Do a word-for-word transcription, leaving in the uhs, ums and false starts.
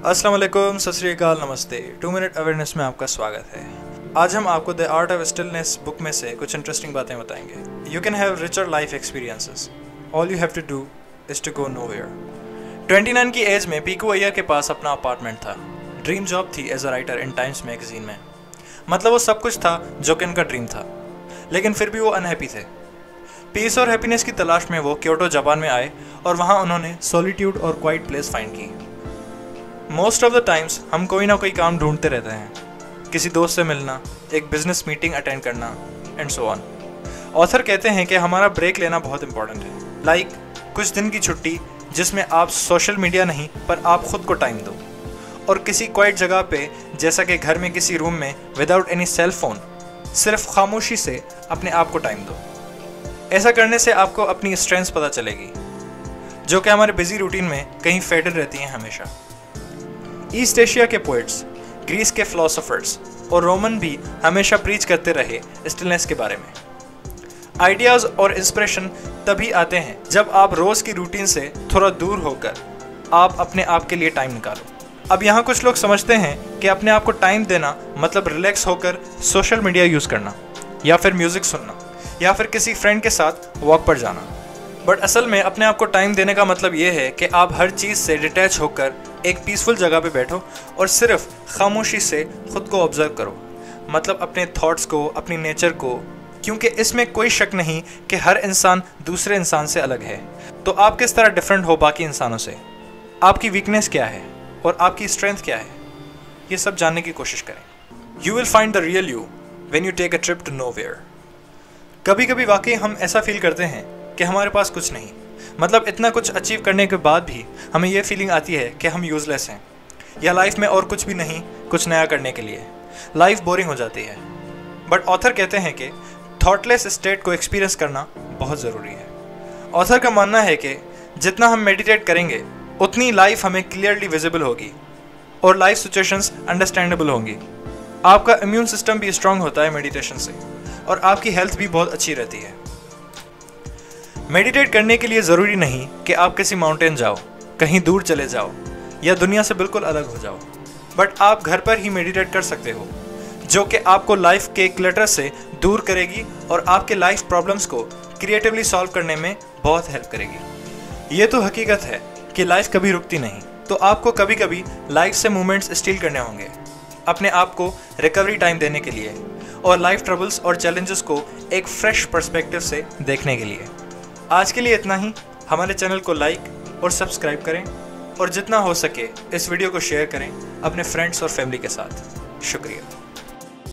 अस्सलाम वालेकुम, सत श्री अकाल, नमस्ते। टू मिनट अवेयरनेस में आपका स्वागत है। आज हम आपको the art of stillness book में से कुछ इंटरेस्टिंग बातें बताएंगे। You can have richer life experiences, all you have to do is to go nowhere. उनतीस की एज में पीकू अय्यर के पास अपना अपार्टमेंट था। ड्रीम जॉब थी as a writer in Times magazine में। मतलब वो सब कुछ था जो कि उनका ड्रीम था, लेकिन फिर भी वो अनहैप्पी थे। पीस और हैप्पीनेस की तलाश में वो क्योटो जापान में आए और वहाँ उन्होंने सॉलिट्यूड और क्वाइट प्लेस फाइंड की। मोस्ट ऑफ द टाइम्स हम कोई ना कोई काम ढूंढते रहते हैं, किसी दोस्त से मिलना, एक बिजनेस मीटिंग अटेंड करना एंड सो ऑन। ऑथर कहते हैं कि हमारा ब्रेक लेना बहुत इंपॉर्टेंट है। लाइक like, कुछ दिन की छुट्टी जिसमें आप सोशल मीडिया नहीं पर आप खुद को टाइम दो, और किसी क्वाइट जगह पे जैसा कि घर में किसी रूम में विदाउट एनी सेल फोन सिर्फ खामोशी से अपने आप को टाइम दो। ऐसा करने से आपको अपनी स्ट्रेंथ्स पता चलेगी जो कि हमारे बिजी रूटीन में कहीं फेडल रहती हैं हमेशा। ईस्ट एशिया के पोइट्स, ग्रीस के फिलोसोफर्स और रोमन भी हमेशा प्रीच करते रहे स्टिलनेस के बारे में। आइडियाज़ और इंस्पिरेशन तभी आते हैं जब आप रोज़ की रूटीन से थोड़ा दूर होकर आप अपने आप के लिए टाइम निकालो। अब यहाँ कुछ लोग समझते हैं कि अपने आप को टाइम देना मतलब रिलैक्स होकर सोशल मीडिया यूज़ करना या फिर म्यूज़िक सुनना या फिर किसी फ्रेंड के साथ वॉक पर जाना। बट असल में अपने आप को टाइम देने का मतलब ये है कि आप हर चीज़ से डिटैच होकर एक पीसफुल जगह पे बैठो और सिर्फ खामोशी से खुद को ऑब्जर्व करो, मतलब अपने थॉट्स को, अपनी नेचर को, क्योंकि इसमें कोई शक नहीं कि हर इंसान दूसरे इंसान से अलग है। तो आप किस तरह डिफरेंट हो बाकी इंसानों से, आपकी वीकनेस क्या है और आपकी स्ट्रेंथ क्या है, ये सब जानने की कोशिश करें। You will find the real you when you take a trip to nowhere. कभी कभी वाकई हम ऐसा फील करते हैं कि हमारे पास कुछ नहीं, मतलब इतना कुछ अचीव करने के बाद भी हमें यह फीलिंग आती है कि हम यूज़लेस हैं या लाइफ में और कुछ भी नहीं कुछ नया करने के लिए। लाइफ बोरिंग हो जाती है। बट ऑथर कहते हैं कि थॉटलेस स्टेट को एक्सपीरियंस करना बहुत ज़रूरी है। ऑथर का मानना है कि जितना हम मेडिटेट करेंगे उतनी लाइफ हमें क्लियरली विजिबल होगी और लाइफ सिचुएशंस अंडरस्टैंडेबल होंगी। आपका इम्यून सिस्टम भी स्ट्रांग होता है मेडिटेशन से, और आपकी हेल्थ भी बहुत अच्छी रहती है। मेडिटेट करने के लिए ज़रूरी नहीं कि आप किसी माउंटेन जाओ, कहीं दूर चले जाओ या दुनिया से बिल्कुल अलग हो जाओ, बट आप घर पर ही मेडिटेट कर सकते हो, जो कि आपको लाइफ के क्लटर से दूर करेगी और आपके लाइफ प्रॉब्लम्स को क्रिएटिवली सॉल्व करने में बहुत हेल्प करेगी। ये तो हकीकत है कि लाइफ कभी रुकती नहीं, तो आपको कभी कभी लाइफ से मोमेंट्स स्टील करने होंगे अपने आप को रिकवरी टाइम देने के लिए और लाइफ ट्रबल्स और चैलेंजेस को एक फ्रेश पर्सपेक्टिव से देखने के लिए। आज के लिए इतना ही। हमारे चैनल को लाइक और सब्सक्राइब करें और जितना हो सके इस वीडियो को शेयर करें अपने फ्रेंड्स और फैमिली के साथ। शुक्रिया।